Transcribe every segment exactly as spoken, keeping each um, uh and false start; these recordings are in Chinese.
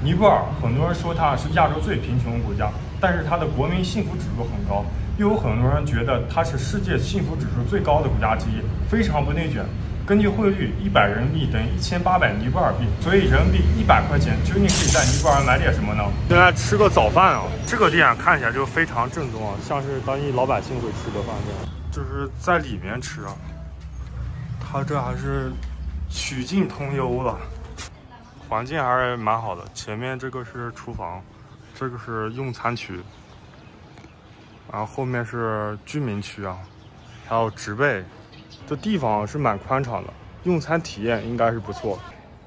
尼泊尔很多人说它是亚洲最贫穷的国家，但是它的国民幸福指数很高，又有很多人觉得它是世界幸福指数最高的国家之一，非常不内卷。根据汇率，一百人民币等于一千八百尼泊尔币，所以人民币一百块钱究竟可以在尼泊尔买点什么呢？现在吃个早饭啊，这个店看起来就非常正宗啊，像是当地老百姓会吃的饭店，就是在里面吃啊。它这还是曲径通幽了。环境还是蛮好的，前面这个是厨房，这个是用餐区，然后后面是居民区啊，还有植被，这地方是蛮宽敞的，用餐体验应该是不错。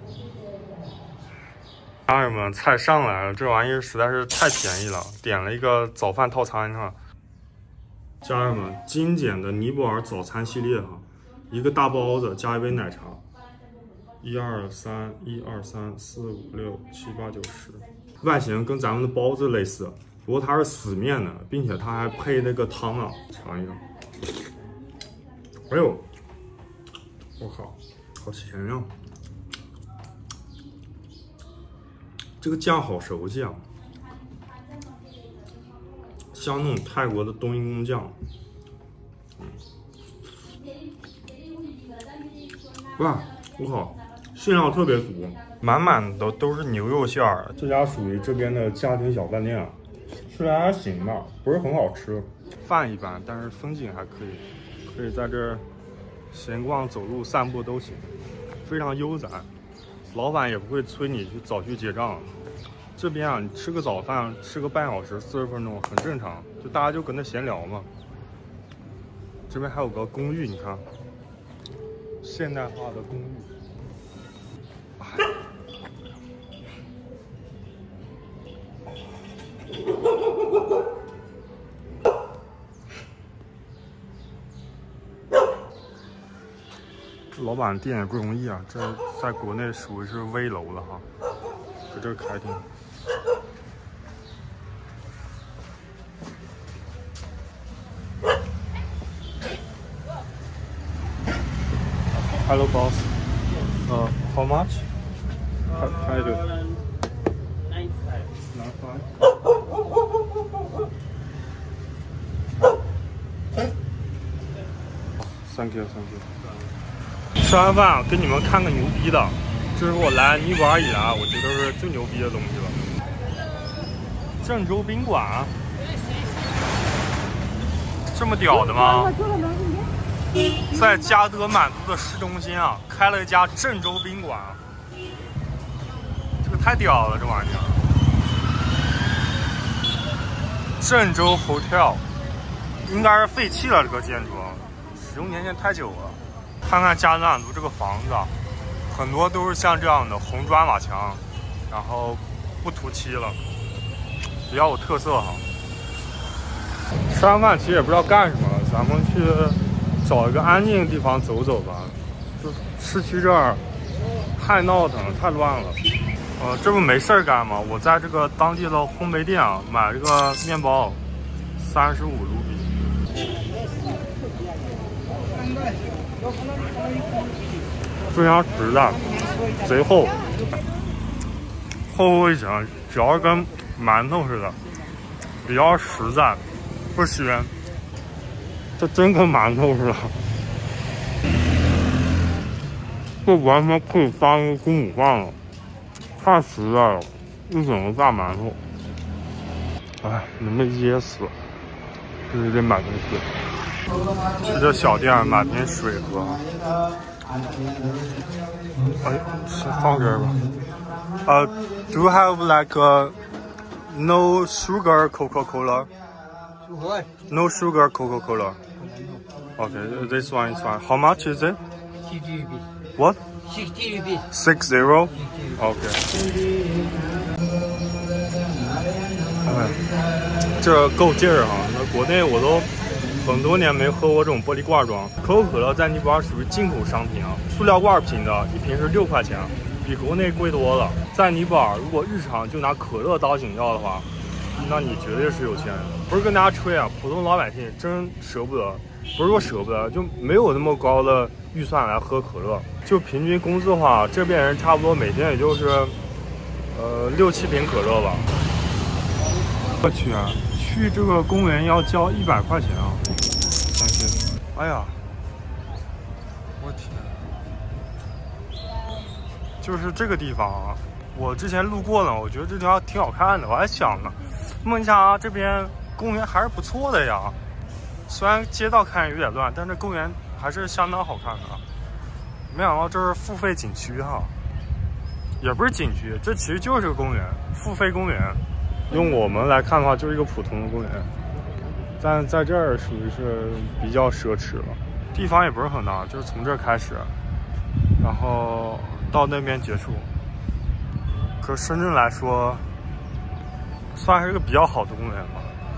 家人们，菜上来了，这玩意儿实在是太便宜了，点了一个早饭套餐哈。家人们，精简的尼泊尔早餐系列哈，一个大包子加一杯奶茶。一二三，一二三四五六七八九十，外形跟咱们的包子类似，不过它是死面的，并且它还配那个汤啊，尝一个。哎呦，我靠，好咸呀！这个酱好熟悉啊，像那种泰国的冬阴功酱。嗯，哇，我靠！馅料特别足，满满的都是牛肉馅儿。这家属于这边的家庭小饭店啊，虽然还行吧，不是很好吃，饭一般，但是风景还可以，可以在这儿闲逛、走路、散步都行，非常悠哉。老板也不会催你去早去结账。这边啊，你吃个早饭，吃个半小时、四十分钟很正常，就大家就搁那闲聊嘛。这边还有个公寓，你看，现代化的公寓。老板店也不容易啊，这在国内属于是危楼了哈，在这开店。Hello, boss. Uh, how much? How, how you do? Nine five. Nine five. Thank you, thank you. 吃完饭给你们看个牛逼的，这是我来尼泊尔以来我觉得是最牛逼的东西了。郑州宾馆，这么屌的吗？在加德满都的市中心啊，开了一家郑州宾馆，这个太屌了，这玩意儿。郑州 Hotel 应该是废弃了，这个建筑使用年限太久了。看看加德满都这个房子啊，很多都是像这样的红砖瓦墙，然后不涂漆了，比较有特色哈。吃完饭其实也不知道干什么了，咱们去找一个安静的地方走走吧。就市区这儿太闹腾了，太乱了。呃，这不没事儿干吗？我在这个当地的烘焙店啊买这个面包，三十五卢比，非常实在，贼厚，厚厚一层，只要跟馒头似的，比较实在，不鲜。这真跟馒头似的，这完全可以当一个公午饭了，太实在了，一整个大馒头。哎，能被噎死，这得买瓶水。去这小店买瓶水喝。哎，先放这儿吧。呃、uh, ，Do you have like a no sugar Coca-Cola? What? No sugar Coca-Cola. Okay, this one is fine. How much is it? sixty rupees. What? sixty rupees. Six zero. Okay. 哎，这够劲儿哈！那国内我都很多年没喝过这种玻璃罐装可口可乐，在尼泊尔属于进口商品啊，塑料罐瓶的，一瓶是六块钱，比国内贵多了。在尼泊尔，如果日常就拿可乐当饮料的话，那你绝对是有钱人。不是跟大家吹啊，普通老百姓真舍不得，不是说舍不得，就没有那么高的预算来喝可乐。就平均工资的话，这边人差不多每天也就是呃，六七瓶可乐吧。我去啊，去这个公园要交一百块钱啊！相信。哎呀，我天，就是这个地方啊，我之前路过了，我觉得这地方挺好看的，我还想呢，孟加这边公园还是不错的呀。虽然街道看着有点乱，但这公园还是相当好看的。没想到这是付费景区哈，也不是景区，这其实就是个公园，付费公园。用我们来看的话，就是一个普通的公园，但在这儿属于是比较奢侈了。地方也不是很大，就是从这儿开始，然后到那边结束。可深圳来说，算是一个比较好的公园吧。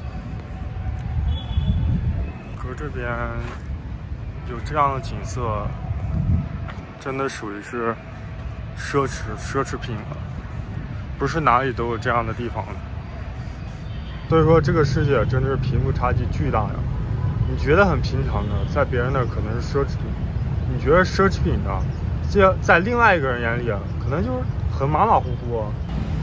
可这边有这样的景色，真的属于是奢侈奢侈品了，不是哪里都有这样的地方的。所以说，这个世界真的是贫富差距巨大呀！你觉得很平常的，在别人那可能是奢侈品；你觉得奢侈品的，这在另外一个人眼里，可能就是很马马虎虎啊。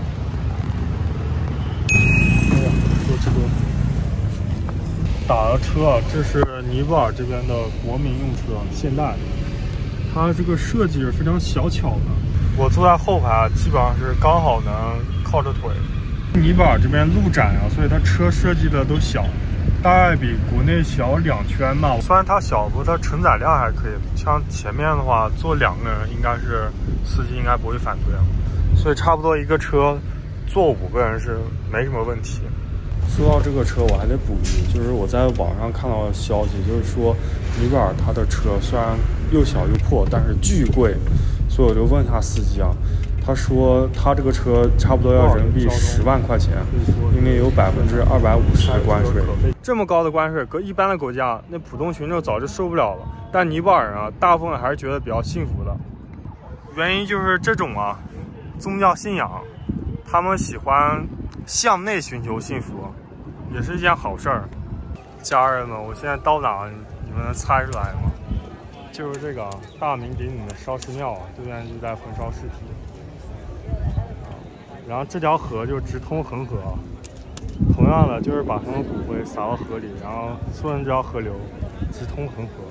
哎呀，坐车。打了车啊，这是尼泊尔这边的国民用车，现代的。它这个设计是非常小巧的。我坐在后排，基本上是刚好能靠着腿。尼泊尔这边路窄啊，所以它车设计的都小，大概比国内小两圈吧。虽然它小，不过它承载量还可以。像前面的话，坐两个人，应该是司机应该不会反对啊。所以差不多一个车坐五个人是没什么问题。说到这个车，我还得补一句，就是我在网上看到的消息，就是说尼泊尔它的车虽然又小又破，但是巨贵，所以我就问他司机啊，他说他这个车差不多要人民币十万块钱，因为有百分之二百五十的关税。这么高的关税，搁一般的国家，那普通群众早就受不了了。但尼泊尔人啊，大部分还是觉得比较幸福的，原因就是这种啊，宗教信仰，他们喜欢向内寻求幸福。也是一件好事儿，家人们，我现在到哪，你们能猜出来吗？就是这个大名鼎鼎的烧尸庙啊，这边就在焚烧尸体。然后这条河就直通恒河，同样的就是把他们骨灰撒到河里，然后顺着这条河流直通恒河。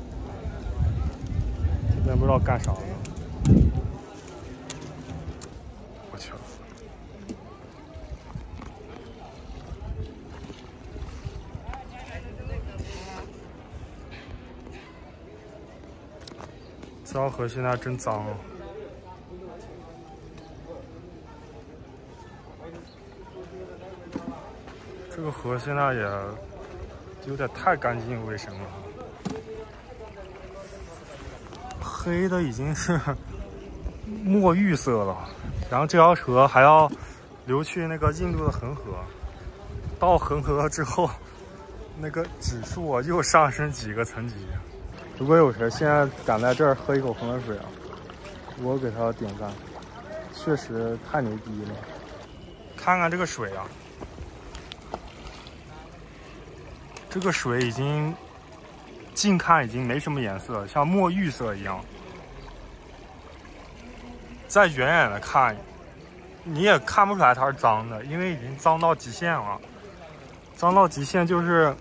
这边不知道干啥呢。我去。这条河现在真脏啊！这个河现在也有点太干净卫生了，黑的已经是墨绿色了。然后这条河还要流去那个印度的恒河，到恒河之后，那个指数啊又上升几个层级。如果有谁现在敢在这儿喝一口恒河水啊，我给他点赞，确实太牛逼了。看看这个水啊，这个水已经近看已经没什么颜色，像墨绿色一样。再远远的看，你也看不出来它是脏的，因为已经脏到极限了。脏到极限就是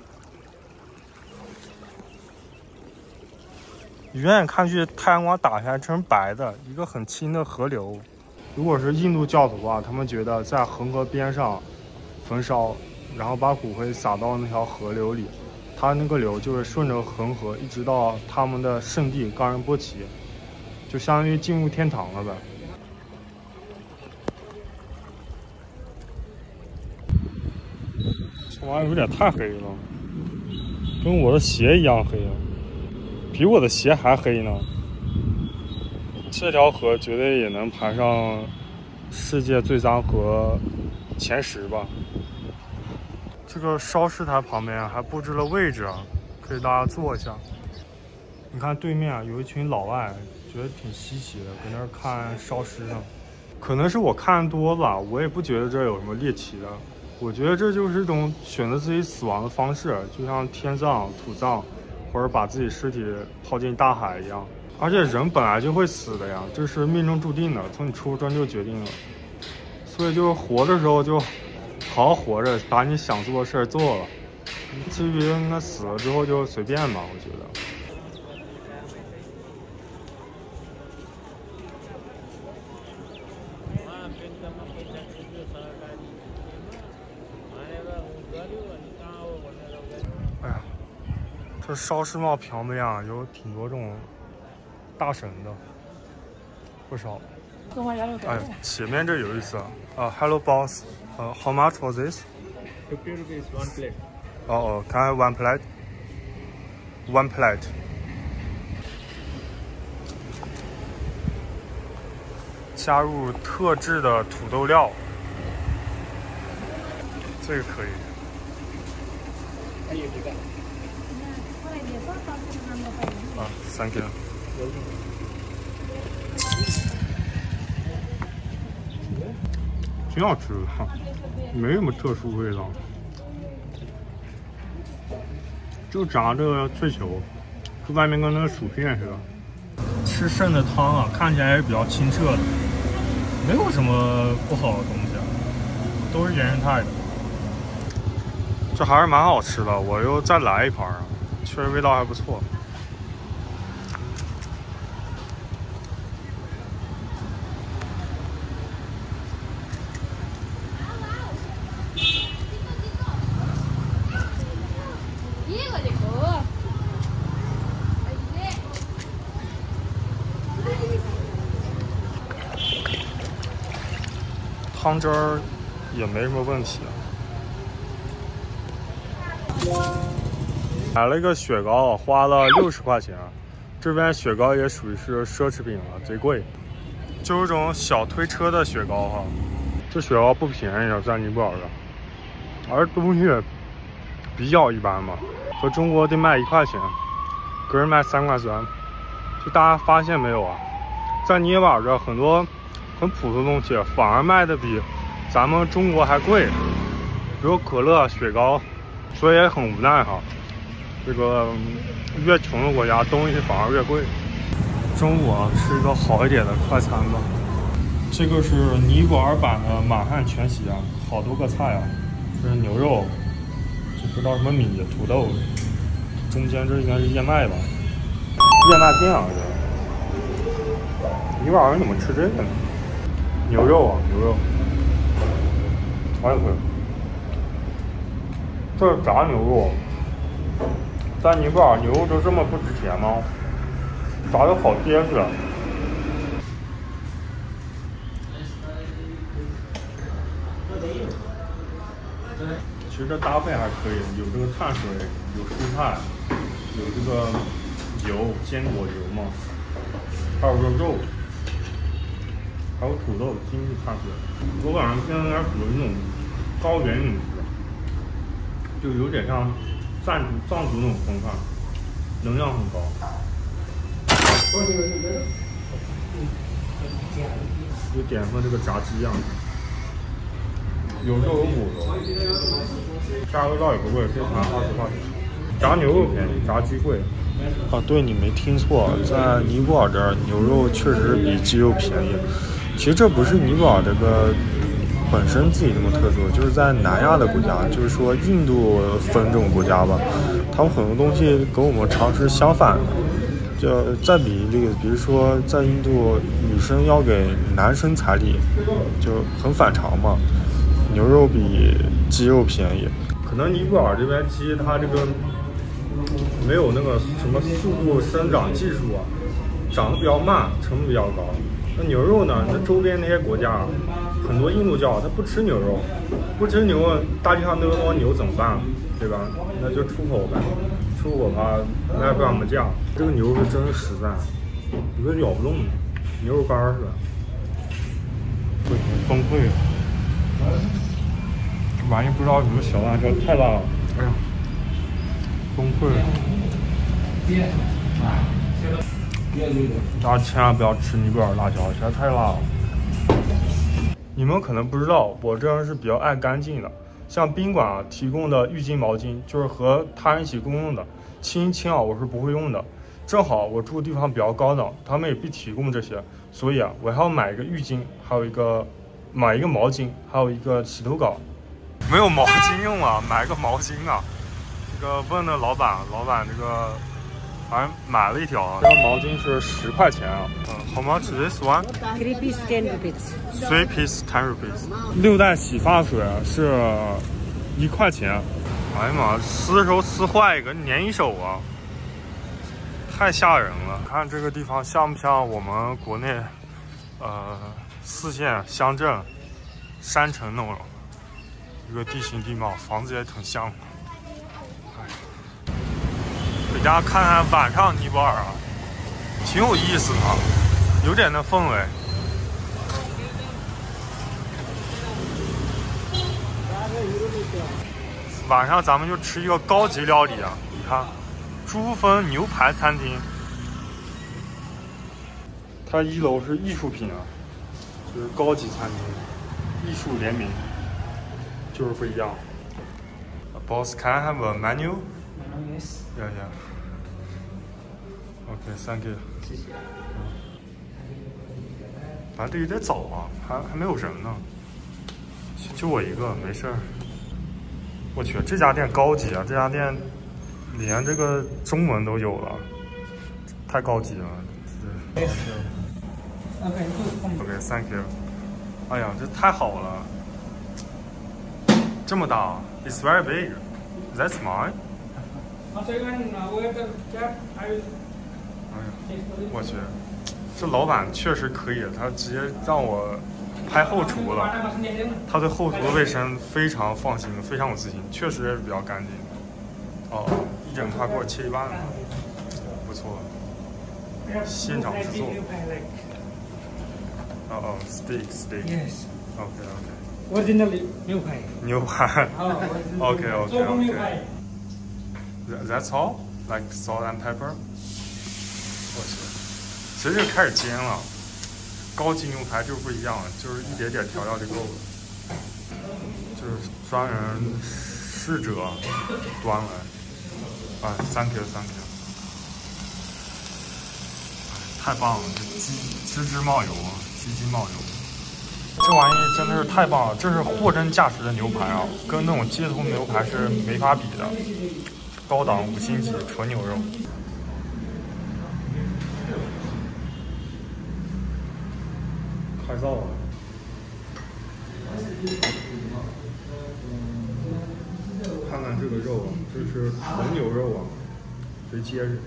远远看去，太阳光打下来成白的一个很清的河流。如果是印度教徒的话，他们觉得在恒河边上焚烧，然后把骨灰撒到那条河流里，它那个流就是顺着恒河一直到他们的圣地冈仁波齐，就相当于进入天堂了呗。这玩意儿有点太黑了，跟我的鞋一样黑啊，比我的鞋还黑呢。这条河绝对也能排上世界最脏河前十吧。这个烧尸台旁边还布置了位置啊，可以大家坐一下。你看对面啊，有一群老外，觉得挺稀奇的，搁那儿看烧尸呢。可能是我看多了，我也不觉得这有什么猎奇的。我觉得这就是一种选择自己死亡的方式，就像天葬、土葬，或者把自己尸体抛进大海一样。而且人本来就会死的呀，这是命中注定的，从你出生就决定了。 所以就是活的时候就好好活着，把你想做的事儿做了。至于那死了之后就随便吧，我觉得。哎呀，这烧世贸旁边啊，有挺多这种大神的，不少。哎，前面这有意思啊！啊 ，Hello boss， 呃、uh, ，How much for this？ Fifty rupees one plate. 哦哦 ，Can I one plate? One plate. 加入特制的土豆料，这个可以。 还有这个。 啊 ，Thank you。挺好吃的，没什么特殊味道，就炸这个脆球，就外面跟那个薯片似的。吃剩的汤啊，看起来是比较清澈的，没有什么不好的东西，都是原生态的。这还是蛮好吃的，我又再来一盘啊，确实味道还不错。汤汁儿也没什么问题。买了一个雪糕，花了六十块钱。这边雪糕也属于是奢侈品了，贼贵。就是这种小推车的雪糕哈，这雪糕不便宜啊，在尼泊尔的，而东西比较一般嘛，和中国得卖一块钱，个人卖三块钱。就大家发现没有啊，在尼泊尔这很多很普通的东西反而卖的比咱们中国还贵，比如可乐、雪糕，所以也很无奈哈。这个越穷的国家东西反而越贵。中午啊，吃一个好一点的快餐吧。这个是尼泊尔版的满汉全席啊，好多个菜啊，这是牛肉，这不知道什么米、土豆，中间这应该是燕麦吧，燕麦片啊这。尼泊尔人怎么吃这个呢？牛肉啊，牛肉，哎呦呵，这是炸牛肉，在尼泊尔牛肉都这么不值钱吗？炸的好结实啊！其实这搭配还可以，有这个碳水，有蔬菜，有这个油，坚果油嘛，还有个肉。还有土豆，精致碳水。我感觉现在有点属于那种高原饮食，就有点像藏族藏族那种风范，能量很高。就点份这个炸鸡样，有肉有骨头，价格倒也不贵，这盘二十块钱。炸牛肉便宜，炸鸡贵。啊，对你没听错，在尼泊尔这儿牛肉确实比鸡肉便宜。其实这不是尼泊尔这个本身自己这么特殊，就是在南亚的国家，就是说印度分这种国家吧，他们很多东西跟我们常识相反的。就再比这个，比如说在印度，女生要给男生彩礼，就很反常嘛。牛肉比鸡肉便宜，可能尼泊尔这边鸡它这个没有那个什么速度生长技术啊，长得比较慢，成本比较高。那牛肉呢？那周边那些国家，很多印度教他不吃牛肉，不吃牛肉，大地上那么多牛怎么办？对吧？那就出口呗，出口吧，那也不让我们价。这个牛是真实在，一个咬不动的，牛肉干似的，不行，崩溃了。这玩意不知道什么小辣椒，太辣了，哎呀，崩溃了。大家千万不要吃尼泊尔辣椒，实在太辣了。你们可能不知道，我这人是比较爱干净的。像宾馆啊提供的浴巾、毛巾，就是和他人一起共用的，清一清啊我是不会用的。正好我住的地方比较高档，他们也必提供这些，所以啊我还要买一个浴巾，还有一个买一个毛巾，还有一个洗头膏。没有毛巾用啊，买个毛巾啊。这个问的老板，老板这个反正买了一条，这个毛巾是十块钱啊。嗯 ，How much this one? Three piece ten rupees. Three piece ten rupees。六袋洗发水是一块钱。哎呀妈，撕的时候撕坏一个，粘一手啊，太吓人了。看这个地方像不像我们国内呃四线乡镇山城那种一个地形地貌，房子也挺像的。哎，回家看看晚上尼泊尔啊，挺有意思的啊，有点那氛围。晚上咱们就吃一个高级料理啊！你看，珠峰牛排餐厅，它一楼是艺术品啊，就是高级餐厅，艺术联名，就是不一样。Boss, can I have a menu? Yes. Yeah, yeah. Okay, thank you. 谢谢。 反正这有点早啊，还还没有人呢，就我一个，没事儿。我去，这家店高级啊！这家店连这个中文都有了，太高级了。OK，Thank you。哎呀，这太好了，这么大 ，It's very big. That's mine. 哎呀，我去，这老板确实可以，他直接让我拍后厨了。他对后厨的卫生非常放心，非常有自信，确实也是比较干净。哦，一整块给我切一半了，不错，现场制作。哦哦 ，steak steak。 Yes. OK OK。 Originally 牛排。 牛排。OK OK 做工牛 OK。 排。 That's all? Like salt and pepper? 我去，其实就开始煎了。高级牛排就不一样了，就是一点点调料就够了。就是专人侍者端来，哎 ，thank you，thank you， 哎，太棒了，这鸡滋滋冒油啊，鸡鸡冒油。这玩意真的是太棒了，这是货真价实的牛排啊，跟那种街头牛排是没法比的，高档五星级纯牛肉。开灶了，看看这个肉啊，这是纯牛肉啊，贼结实。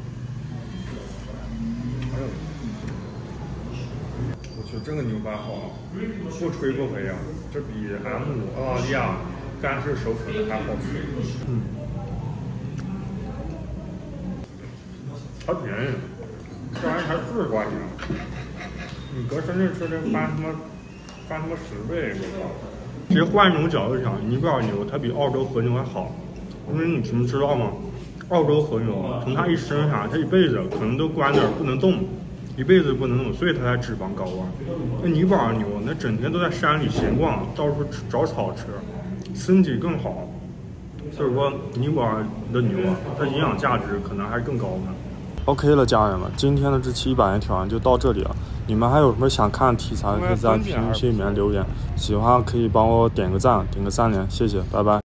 哎呦，我去，这个牛排好，不吹不黑啊，这比 M 澳大利亚干式手啃的还好吃。嗯，还便宜，这玩意才四十块钱。你搁深圳吃这翻他妈翻他妈十倍，我操！其实换一种角度讲，尼泊尔牛它比澳洲和牛还好，因为你知不知道吗？澳洲和牛从它一生下，它一辈子可能都关那儿不能动，一辈子不能动，所以它才脂肪高啊。那尼泊尔牛那整天都在山里闲逛，到处找草吃，身体更好。所以说尼泊尔的牛啊，它营养价值可能还是更高的。OK 了，家人们，今天的这期一百元挑战就到这里了。你们还有什么想看的题材，可以在评论区里面留言。喜欢可以帮我点个赞，点个三连，谢谢，拜拜。